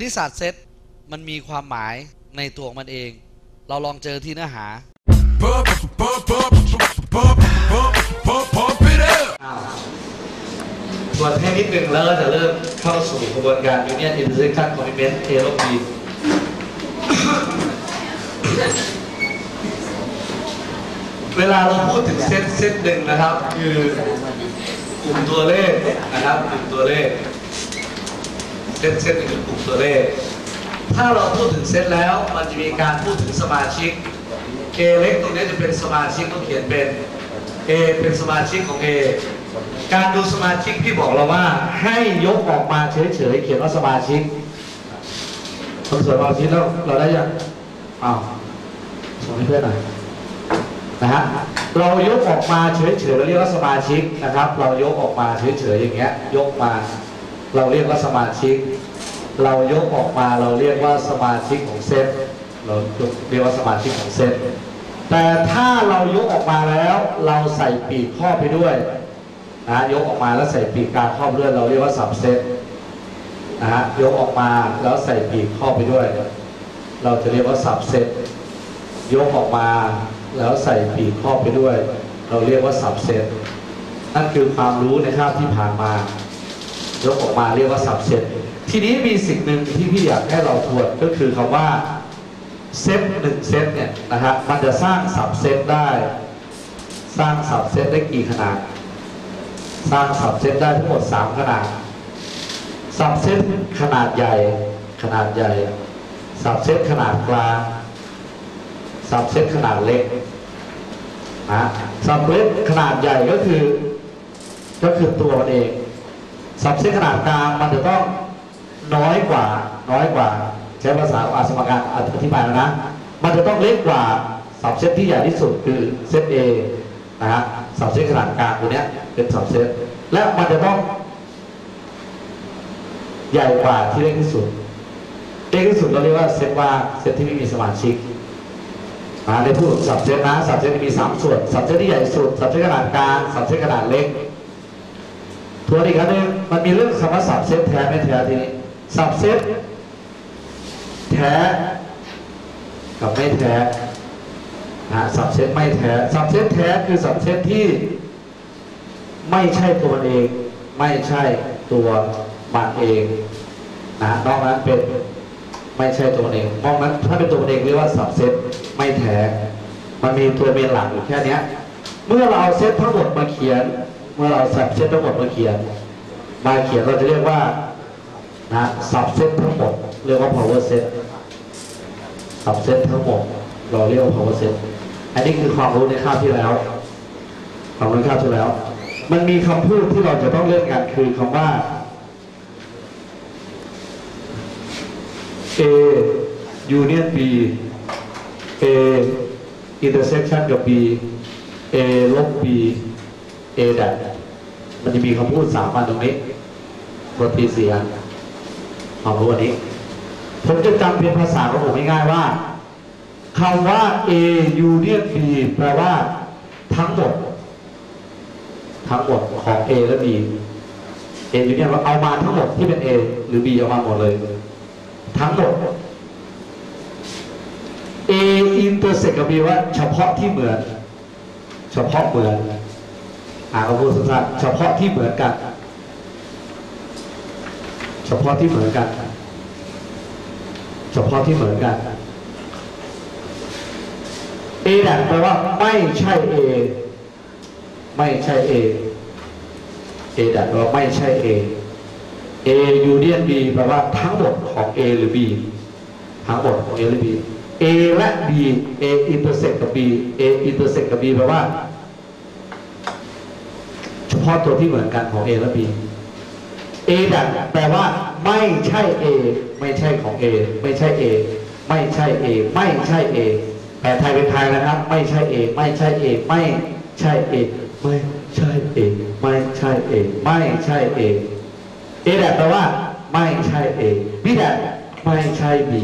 ศาสตร์เซตมันมีความหมายในตัวของมันเองเราลองเจอที่เนื้อหาส่วนให้นิดหนึ่งแล้วก็จะเริ่มเข้าสู่กระบวนการ Union Intersection Commitment A ลบ B เวลาเราพูดถึงเซตหนึ่งนะครับคือกลุ่มตัวเลขนะครับกลุ่มตัวเลขเซตหนึ่งคือกลุ่มตัวเลขถ้าเราพูดถึงเซตแล้วมันจะมีการพูดถึงสมาชิก A เล็กตรงนี้จะเป็นสมาชิกต้องเขียนเป็น A เป็นสมาชิกของ A การดูสมาชิกพี่บอกเราว่าให้ยกออกมาเฉยๆเขียนว่าสมาชิกคนสวยมาชิ้นแล้วเราได้ยังอ้าวส่งให้เพื่อนหน่อยนะฮะเรายกออกมาเฉยๆเราเรียกว่าสมาชิกนะครับเรายกออกมาเฉยๆอย่างเงี้ยยกมาเราเรียกว่าสมาชิกเรายกออกมาเราเรียกว่าสมาชิกของเซตเราเรียกว่าสมาชิกของเซตแต่ถ้าเรายกออกมาแล้วเราใส่ปีกครอบไปด้วยนะยกออกมาแล้วใส่ปีกกลางครอบด้วยเราเรียกว่าสับเซตนะฮะยกออกมาแล้วใส่ปีกครอบไปด้วยเราจะเรียกว่าสับเซตยกออกมาแล้วใส่ปีกครอบไปด้วยเราเรียกว่าสับเซตนั่นคือความรู้ในคาบที่ผ่านมายกออกมาเรียกว่าสับเซตทีนี้มีสิ่งหนึ่งที่พี่อยากให้เราทวนก็คือคำว่าเซตหนึ่งเซตเนี่ยนะครับมันจะสร้างสับเซตได้สร้างสับเซตได้กี่ขนาดสร้างสับเซตได้ทั้งหมด3ขนาดสับเซตขนาดใหญ่สับเซตขนาดกลางสับเซตขนาดเล็กนะสับเซตขนาดใหญ่ก็คือตัวมันเองสับเซตขนาดกลางมันจะต้องน้อยกว่าใช้ภาษาสมการอธิบายแล้วนะมันจะต้องเล็กกว่าสับเซตที่ใหญ่ที่สุดคือเซต A นะฮะสับเซตขนาดกลางตัวนี้เป็นสับเซตและมันจะต้องใหญ่กว่าที่เล็กที่สุดเราเรียกว่าเซตที่ไม่มีสมาชิกในพูดสับเซตนะสับเซตมี3ส่วนสับเซตที่ใหญ่สุดสับเซตขนาดกลางสับเซตขนาดเล็กทัวร์อีกครั้งนึงมันมีเรื่องคำว่าสับเซตแท้ไม่แท้ทีนี้สับเซตแท้กับไม่แท้สับเซตไม่แท้สับเซตแท้คือสับเซตที่ไม่ใช่ตัวมันเองไม่ใช่ตัวมันเองนอกนั้นเป็นไม่ใช่ตัวเองนอกนั้นถ้าเป็นตัวเองเรียกว่าสับเซตไม่แท้มันมีตัวเมนหลักอยู่แค่นี้เมื่อเราเอาเซตทั้งหมดมาเขียนเมื่อเราสับเซตทั้งหมดมาเขียนเราจะเรียกว่าสับเซตทั้งหมดเรียกว่า power set สับเซตทั้งหมดเราเรียกว่า power set อันนี้คือความรู้ในคาบที่แล้วมันมีคำพูดที่เราจะต้องเล่นกันคือคำว่า A union B A intersection กับ B A ลบ B A ดัดมันจะมีคำพูด3อันตรงนี้ปฏิเสียความรู้อันนี้ผมจะจำเป็นภาษาของผมง่ายๆว่าคำว่า A union B แปลว่าทั้งหมดของ A และ B A union ว่าเอามาทั้งหมดที่เป็น A หรือ B เอามาหมดเลยทั้งหมด A intersect กับ B ว่าเฉพาะที่เหมือนเขาพูดสั้นๆเฉพาะที่เหมือนกันA ดัดแปลว่าไม่ใช่ A A ดัดแปลว่าไม่ใช่ A union B แปลว่าทั้งหมดของ A หรือ B ทั้งหมดของ A หรือ B A และ B A intersect กับ B A intersect กับ B แปลว่าเฉพาะตัวที่เหมือนกันของ A และ B A ดัดแปลว่าไม่ใช่ A ไม่ใช่ของ A ไม่ใช่ A ไม่ใช่ A ไม่ใช่ A แปลไทยเป็นไทยนะครับไม่ใช่ A ไม่ใช่ A ไม่ใช่ A ไม่ใช่ A ไม่ใช่ A ไม่ใช่ A A ดัดแปลว่าไม่ใช่ A B ดัดไม่ใช่ B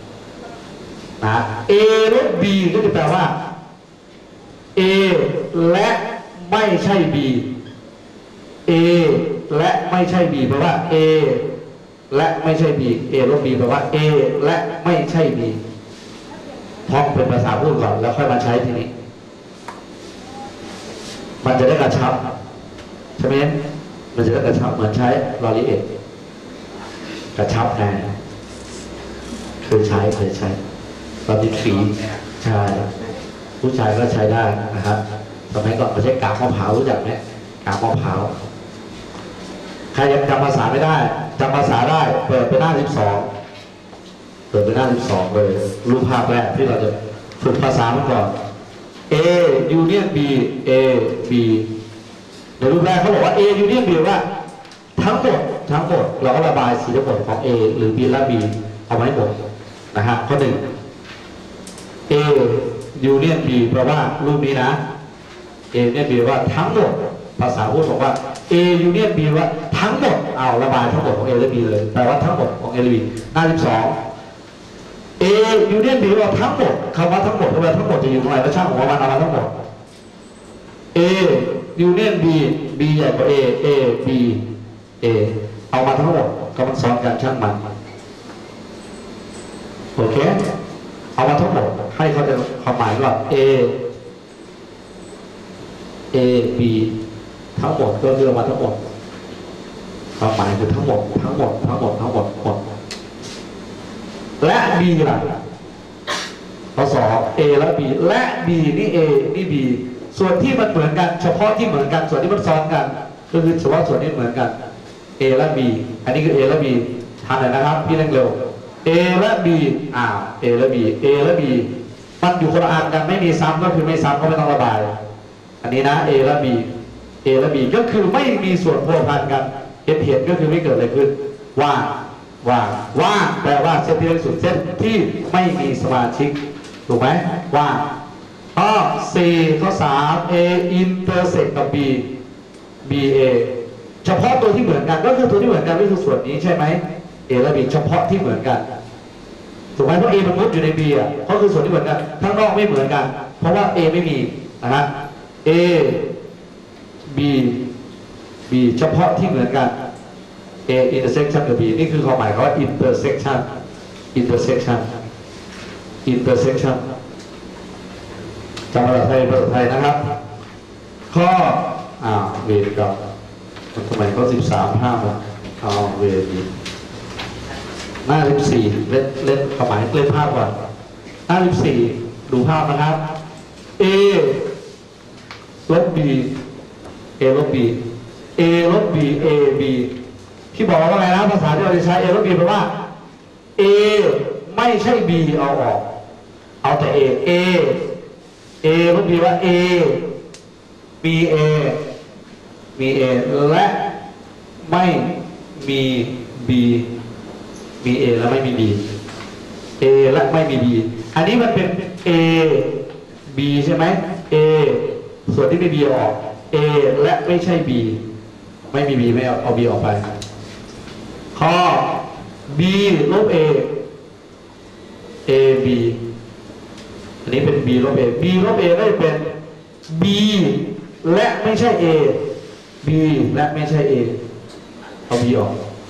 A ลบ B ก็จะแปลว่า A และไม่ใช่ B A และไม่ใช่ B แปลว่า A และไม่ใช่ B A ลบ B แปลว่า A และไม่ใช่ B ท่องเป็นภาษาพูดก่อนแล้วค่อยมาใช้ทีนี้มันจะได้กระชับใช่ไหมมันจะได้กระชับเหมือนใช้ลอรีเอทกระชับไงเคยใช้เราติดฝีใช่ผู้ชายก็ใช้ได้นะครับสมัยก่อนเขาใช้กากมะพร้าวรู้จักไหมกากมะพร้าวใครยังจำภาษาไม่ได้จำภาษาได้เปิดไปหน้า12เปิดไปหน้า12เลยรูปภาพแรกที่เราจะฝึกภาษามันก่อน A union B A B ในรูปแรกเขาบอกว่า A union B ว่าทั้งหมดเราก็ระบายสีทั้งหมดของ A หรือ B และ B เอาไว้หมดนะฮะข้อ 1 A union B แปลว่ารูปนี้นะ A union B ว่าทั้งหมดภาษาพูดบอกว่า A union B ว่าทั้งหมดเอาระบายทั้งหมดของ A และ B เลยแปลว่าทั้งหมดของ A และ B หน้า12A union B ว่าทั้งหมดคำว่าทั้งหมดแปลว่าทั้งหมดจะอยู่ตรงไหนแล้วช่างหัวมันเอามาทั้งหมด A union B B ใหญ่กว่า A B A เอามาทั้งหมดก็มันซ้อนกันช่างมันโอเคเอามาทั้งหมดให้เขาจะความหมายว่า A B ทั้งหมดก็คือเอามาทั้งหมดความหมายคือทั้งหมดหมดและ B ล่ะข้อ 2 A และ B และ B นี่ A นี่ B ส่วนที่มันเหมือนกันเฉพาะที่เหมือนกันส่วนที่มันซ้อนกันก็คือเฉพาะส่วนที่เหมือนกัน A และ B อันนี้คือ A และ B ทำเลยนะครับพี่เร่งเร็ว A และ B A และ B A และ B มันอยู่คนละอันกันไม่มีซ้ำก็คือไม่ซ้ำก็ไม่ต้องระบายอันนี้นะ A และ B A และ B ก็คือไม่มีส่วนพัวพันกันเห็นก็คือไม่เกิดอะไรขึ้นว่างแปลว่าเส้นที่เล็กสุดเส้นที่ไม่มีสมาชิกถูกไหมว่างข้อ 4 ข้อ 3 A intersect กับ B B A เฉพาะตัวที่เหมือนกันก็คือตัวที่เหมือนกันก็คือส่วนนี้ใช่ไหม A และ B เฉพาะที่เหมือนกันถูกไหมเพราะ A มันมุดอยู่ใน B อ่ะก็คือส่วนที่เหมือนกันข้างนอกไม่เหมือนกันเพราะว่า A ไม่มีนะฮะ A B B เฉพาะที่เหมือนกันA intersection กับ B นี่คือความหมายของว่า intersection จำภาษาไทยนะครับข้อเวรกับทำไมข้อ13ภาพอ่ะเวรหน้า14เล่นความหมายเล่นภาพก่อนหน้า14ดูภาพนะครับ A ลบ B A ลบ B A ลบ B A B ที่บอกว่าไงนะภาษาที่เราจะใช้ A ลบ B แปลว่า A ไม่ใช่ B เอาออกเอาแต่ A ลบ B ว่า A B A และไม่มี B มี A และไม่มี B A และไม่มี B อันนี้มันเป็น A B ใช่ไหม A ส่วนที่ไม่ B ออก A และไม่ใช่ B ไม่มี B ไม่เอา B ออกไปข้อ B ลบ A A B อันนี้เป็น B ลบ A B ลบ A ก็จะเป็น B และไม่ใช่ A B และไม่ใช่ A เอา B ออก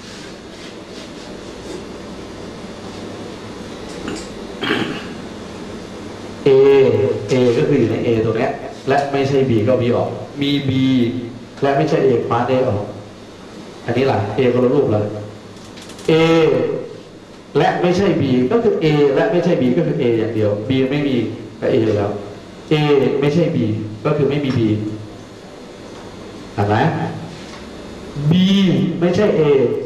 A ก็คืออยู่ใน A ตัวนี้และไม่ใช่ B ก็ B ออกมี B และไม่ใช่ A คว้า A ออกอันนี้ล่ะ A คนละรูปเลย A และไม่ใช่ B ก็คือ A และไม่ใช่ B ก็คือ A อย่างเดียว B ไม่มีก็ A แล้ว A ไม่ใช่ B ก็คือไม่มี B เห็นไหม B ไม่ใช่ A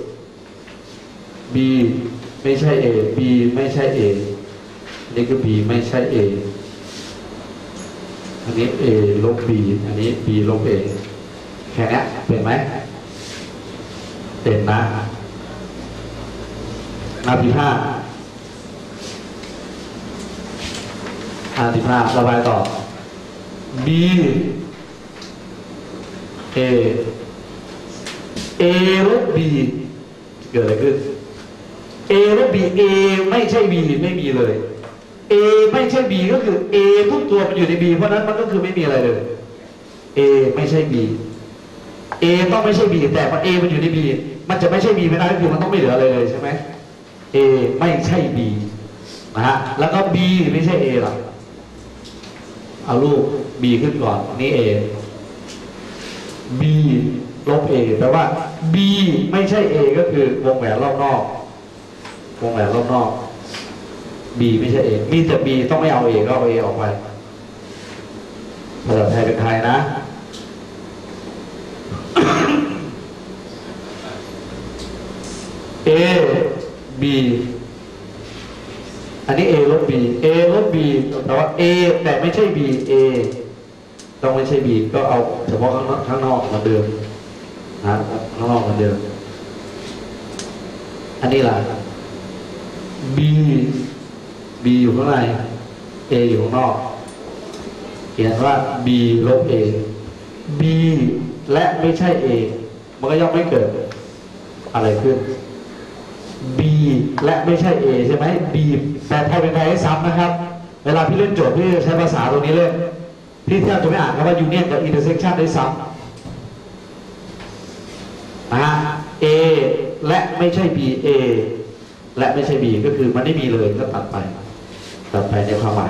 B ไม่ใช่ A B ไม่ใช่ A นี่คือ B ไม่ใช่ A อันนี้ A ลบ B อันนี้ B ลบ A แค่นี้เป็นไหมเป็นนะหน้าที่5ระบายต่อ B A ลบ B เกิดอะไรขึ้น A ลบ B A ไม่ใช่ B ไม่มีเลย A ไม่ใช่ B ก็คือ A ทุกตัวมันอยู่ใน B เพราะนั้นมันก็คือไม่มีอะไรเลย A ไม่ใช่ B A ต้องไม่ใช่ B แต่พอ A มันอยู่ใน B มันจะไม่ใช่ B ไม่ได้ก็คือมันต้องไม่เหลืออะไรเลยใช่ไหม A ไม่ใช่ B นะฮะแล้วก็ B ไม่ใช่ A หรอกเอารูป B ขึ้นก่อนนี่ A B ลบ A แปลว่า B ไม่ใช่ A ก็คือวงแหวนรอบนอกวงแหวนรอบนอก B ไม่ใช่ A มีแต่ B ต้องไม่เอา A ก็เอา A ออกไปภาษาไทยเป็นไทยนะ A B อันนี้ A ลบ B A ลบ B แต่ว่า A แต่ไม่ใช่ B A ต้องไม่ใช่ B ก็เอาเฉพาะข้างนอกเหมือนเดิมนะข้างนอกเหมือนเดิมอันนี้ล่ะ B B อยู่ข้างใน A อยู่ข้างนอกเขียนว่า B ลบ A B และไม่ใช่ A มันก็ย่อมไม่เกิดอะไรขึ้น B และไม่ใช่ A ใช่ไหม B แต่พอเป็นไทยให้ซ้ำนะครับเวลาพี่เล่นโจทย์พี่ใช้ภาษาตรงนี้เล่นพี่แทบจะไม่อ่านคำว่า union กับ intersection ได้ซ้ำนะฮะ A และไม่ใช่ B A และไม่ใช่ B ก็คือมันไม่มีเลยก็ตัดไปในความหมาย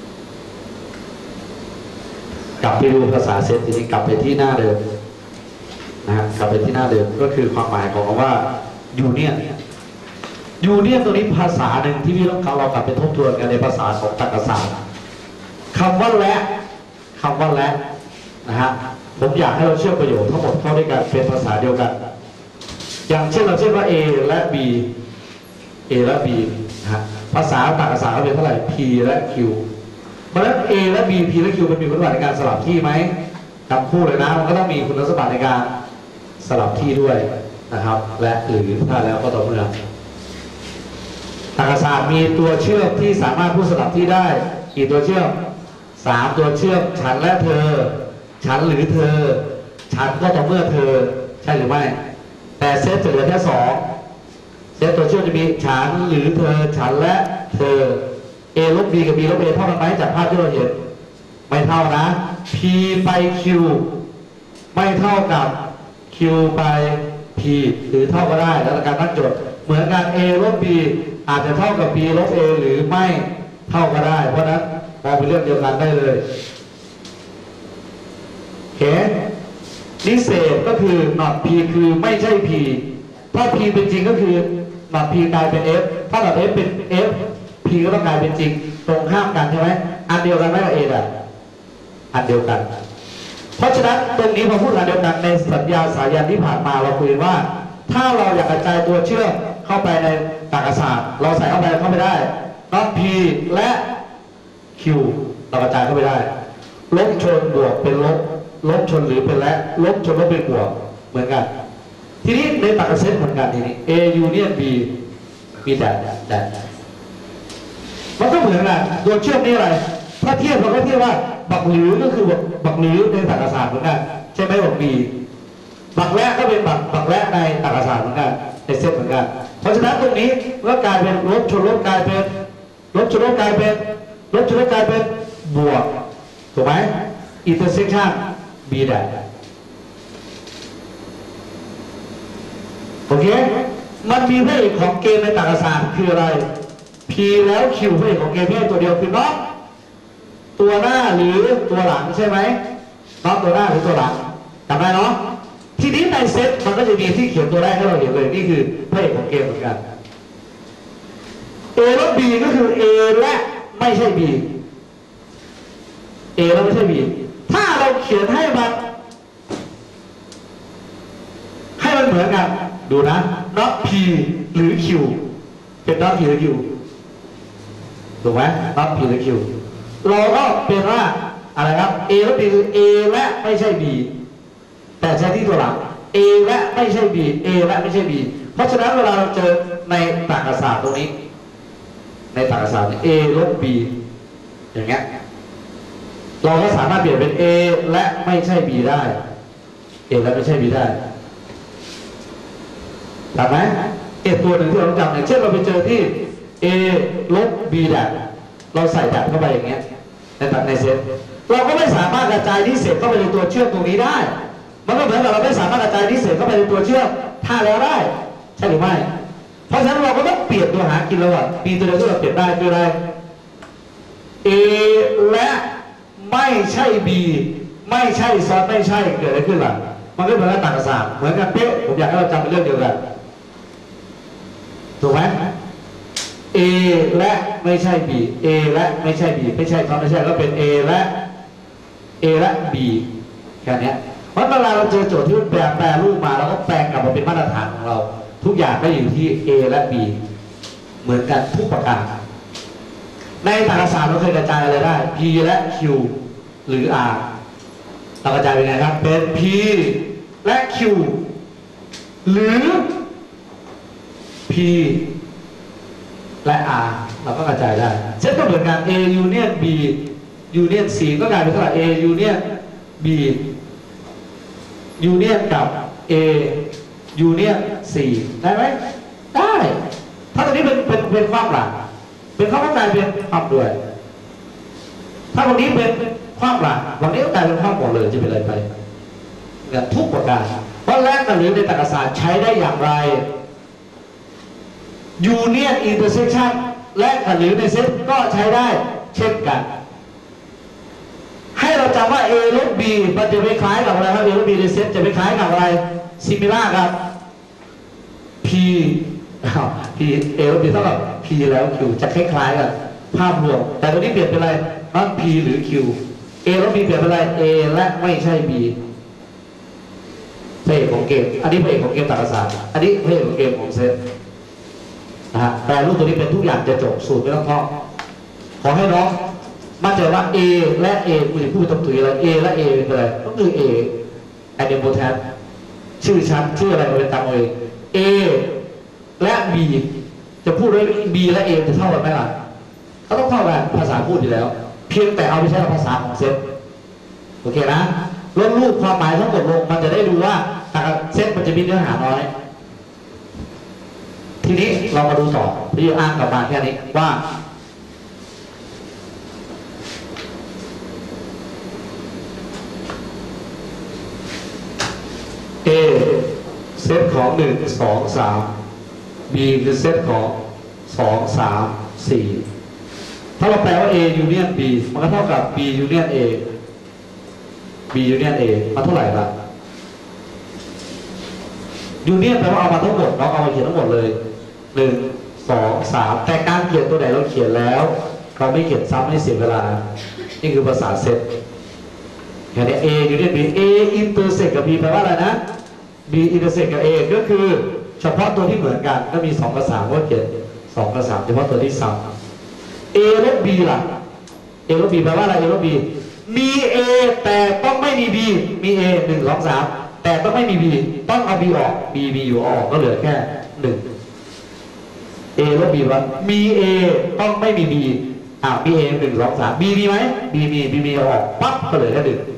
กลับไปดูภาษาเซตทีนี้กลับไปที่หน้าเดิมนะฮะกลับไปที่หน้าเดิมก็คือความหมายของคำว่า union ตัวนี้ภาษาหนึ่งที่พี่ต้องเรากลับไปทบทวนกันในภาษาของตรรกศาสตร์คำว่าและนะฮะผมอยากให้เราเชื่อมประโยคทั้งหมดเข้าด้วยกันเป็นภาษาเดียวกันอย่างเช่นเราเช่นว่า A และ B นะฮะภาษาตรรกศาสตร์เป็นเท่าไหร่ P และ Q เพราะฉะนั้น A และ B P และ Q มันมีคุณสมบัติในการสลับที่ไหมจำคู่เลยนะมันก็ต้องมีคุณสมบัติในการสลับที่ด้วยนะครับและหรือถ้าแล้วก็ต่อเมื่อตรรกศาสตร์มีตัวเชื่อมที่สามารถพูดสลับที่ได้กี่ตัวเชื่อม3ตัวเชื่อมฉันและเธอฉันหรือเธอฉันก็ต่อเมื่อเธอใช่หรือไม่แต่เซตจะเหลือแค่2เซตตัวเชื่อมจะมีฉันหรือเธอฉันและเธอ A ลบ B กับ B ลบ A เท่ากันไหมจากภาพที่เราเห็นไม่เท่านะ P ไป Q ไม่เท่ากับ Q ไป P หรือเท่าก็ได้แล้วการตั้งโจทย์เหมือนกัน A ลบ B อาจจะเท่ากับ B ลบ A หรือไม่เท่าก็ได้เพราะนั้นมองเป็นเรื่องเดียวกันได้เลยโอเคนิเศษก็คือ not P คือไม่ใช่ P ถ้า P เป็นจริงก็คือ not P กลายเป็น F ถ้า not F เป็น F P ก็ต้องกลายเป็นจริงตรงข้ามกันใช่ไหมอันเดียวกันไหมกับ A อ่ะอันเดียวกันเพราะฉะนั้นตรงนี้พอพูดอันเดียวกันในสัญญาสายันที่ผ่านมาเราคุยว่าถ้าเราอยากกระจายตัวเชื่อมเข้าไปในตรรกศาสตร์เราใส่เข้าไปไม่ได้ not P และ Q เรากระจายเข้าไปได้ลบชนบวกเป็นลบชนหรือเป็นและลบชนลบเป็นบวกเหมือนกันทีนี้ในตรรกเซตเหมือนกันทีนี้ A union B มีแต่มันก็เหมือนกันตัวเชื่อมนี่อะไรถ้าเทียบเราก็เทียบว่าบักหรือก็คือบักหรือในตรรกศาสตร์เหมือนกันใช่ไหมบัก B บักและก็เป็นบักและในตรรกศาสตร์เหมือนกันในเซตเหมือนกันเพราะฉะนั้นตรงนี้เมื่อกลายเป็นลบชนลบกลายเป็นลบชนลบกลายเป็นลบชนลบกลายเป็นบวกถูกไหม intersection B แดดโอเคมันมีพระเอกของเกมในตรรกศาสตร์คืออะไร P แล้ว Q พระเอกของเกมแค่ตัวเดียวคือน็อตตัวหน้าหรือตัวหลังใช่ไหมน็อตตัวหน้าหรือตัวหลังจำได้เนาะทีนี้ในเซตมันก็จะมีที่เขียนตัวแรกให้เราเห็นเลยนี่คือพระเอกของเกมเหมือนกัน A ลบ B ก็คือ A และไม่ใช่ B A แล้วไม่ใช่ B ถ้าเราเขียนให้มันเหมือนกันดูนะ not P หรือ Q เป็น not P หรือ Q ถูกไหม not P หรือ Q เราก็เป็นว่าอะไรครับ A และ B คือ A และไม่ใช่ B แต่ใช้ที่ตัวหลัง A และไม่ใช่ B A และไม่ใช่ B เพราะฉะนั้นเวลาเราเจอในตรรกศาสตร์ตรงนี้ในตรรกศาสตร์ A ลบ B อย่างเงี้ยเราก็สามารถเปลี่ยนเป็น A และไม่ใช่ B ได้ A และไม่ใช่ B ได้ถูกไหมตัวหนึ่งที่เราต้องจำอย่างเช่นเราไปเจอที่ A ลบ B แดดเราใส่แดดเข้าไปอย่างเงี้ยในเซตเราก็ไม่สามารถกระจายที่เศษเข้าไปในตัวเชื่อมตรงนี้ได้มันก็เหมือนกับเราไม่สามารถกระจายที่เศษเข้าไปในตัวเชื่อมถ้าแล้วได้ใช่หรือไม่เพราะฉะนั้นเราก็ต้องเปลี่ยนตัวหากินแล้วอ่ะ B ตัวเดียวที่เราเปลี่ยนได้คืออะไร A และไม่ใช่ B ไม่ใช่ซ้อนไม่ใช่เกิดอะไรขึ้นล่ะมันก็เหมือนกันต่างศาสตร์เหมือนกันเป๊ะผมอยากให้เราจำเป็นเรื่องเดียวกันถูกไหม A และไม่ใช่ B A และไม่ใช่ B ไม่ใช่ซ้อนไม่ใช่ก็เป็น A และ B แค่นี้เพราะเวลาเราเจอโจทย์ที่มันแปลรูปมาเราก็แปลงกลับมาเป็นมาตรฐานของเราทุกอย่างก็อยู่ที่ A และ B เหมือนกันทุกประการในตรรกศาสตร์เราเคยกระจายอะไรได้ P และ Q หรือ R เรากระจายเป็นไงครับเป็น P และ Q หรือ P และ R เราก็กระจายได้เช่นก็เหมือนกัน A union B union C ก็กลายเป็นเท่าไหร่ A union B union กับ A union C ได้ไหมได้ถ้าตรงนี้เป็นความหลักเป็นความกลายเป็นความด้วยถ้าตรงนี้เป็นความหลักวันนี้ก็กลายเป็นความหมดเลยจะเป็นอะไรไปเนี่ยทุกประการเพราะแรกกันหรือในตรรกศาสตร์ใช้ได้อย่างไร union intersection แลกกันหรือในเซตก็ใช้ได้เช่นกันให้เราจำว่า A ลบ B มันจะไปคล้ายกับอะไรครับ A ลบ B ในเซตจะไปคล้ายกับอะไร similar กับ P A ลบ B เท่ากับ P แล้ว Q จะคล้ายๆกันภาพรวมแต่ตอนนี้เปลี่ยนเป็นอะไรนั่น P หรือ Q A ลบ B เปลี่ยนเป็นอะไร A และไม่ใช่ B พระเอกของเกมอันนี้พระเอกของเกมตรรกศาสตร์อันนี้พระเอกของเกมของเซตนะฮะแต่รูปตัวนี้เป็นทุกอย่างจะจบสูตรไม่ต้องท่องขอให้น้องมั่นใจว่า A และ A คุณจะพูดตรงตัวอะไร A และ A เป็นอะไรก็คือ A ไอเดนโบแทนชื่อชั้นชื่ออะไรมาเป็นตามเอง A และ B จะพูดด้วย B และ A จะเท่ากันไหมล่ะเขาต้องเท่ากันภาษาพูดอยู่แล้วเพียงแต่เอาไปใช้กับภาษาของเซตโอเคนะลดรูปความหมายทั้งหมดลงมันจะได้ดูว่าเซตมันจะมีเนื้อหาน้อยทีนี้เรามาดูต่อที่อ้างกลับมาแค่นี้ว่าA เซตของ1 2 3 B คือเซตของ2 3 4ถ้าเราแปลว่า A union B มันก็เท่ากับ B union A B union A มันเท่าไหร่ล่ะ union แปลว่าเอามาทั้งหมดเราเอามาเขียนทั้งหมดเลย1 2 3แต่การเขียนตัวไหนเราเขียนแล้วเราไม่เขียนซ้ำให้เสียเวลานี่คือภาษาเซตแค่นี้ A union B A intersect กับ B แปลว่าอะไรนะ B intersect กับ A ก็คือเฉพาะตัวที่เหมือนกันก็มี2กับ3ก็เขียน2กับ3เฉพาะตัวที่ซ้ำ A ลบ B ล่ะ A ลบ B แปลว่าอะไร A ลบ B มี A แต่ต้องไม่มี B มี A 1 2 3แต่ต้องไม่มี B ต้องเอา B ออก B อยู่ออกก็เหลือแค่1 A ลบ B ว่ามี A ต้องไม่มี B มี A 1 2 3 B มีไหม B มีเอาออกปั๊บก็เหลือแค่1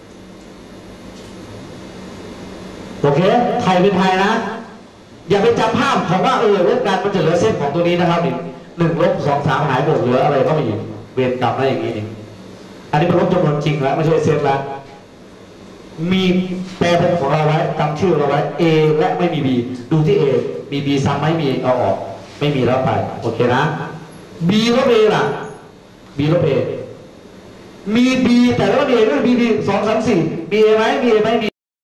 โอเคไทยเป็นไทยนะอย่าไปจำภาพของว่าลบกันมันจะเหลือเซตของตัวนี้นะครับ1 ลบ 2 3หายหมดเหลืออะไรก็ไม่อยู่เวรกรรมอะไรอย่างนี้นี่อันนี้เป็นลบจำนวนจริงแล้วไม่ใช่เซตแล้วมีแปลเป็นของเราไว้จำชื่อเราไว้ A และไม่มี B ดูที่ A มี B ซ้ำไม่มีเอาออกไม่มีแล้วไปโอเคนะ B ลบ A ล่ะ B ลบ A มี B แต่แล้วมี A ด้วย B 2 3 4 มี A ไหมมี A ไหม